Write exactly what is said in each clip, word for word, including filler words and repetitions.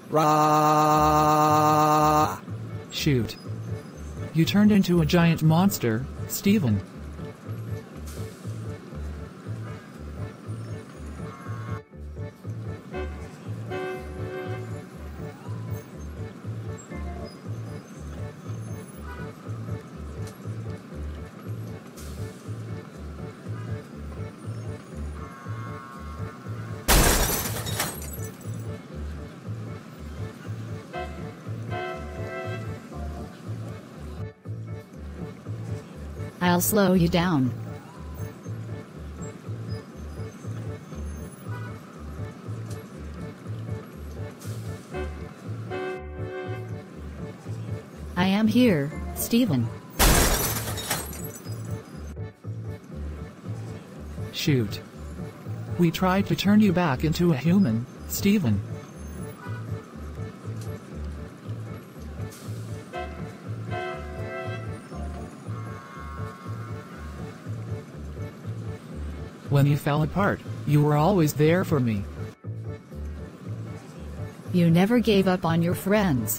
Rah! Shoot. You turned into a giant monster, Steven. I'll slow you down. I am here, Steven. Shoot. We tried to turn you back into a human, Steven. When you fell apart, you were always there for me. You never gave up on your friends.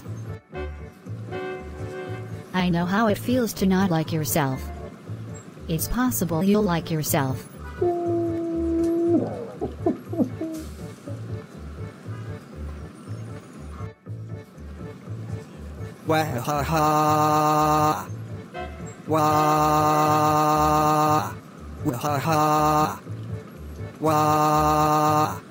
I know how it feels to not like yourself. It's possible you'll like yourself. Wah ha ha! Wah! Wah ha ha! Wah!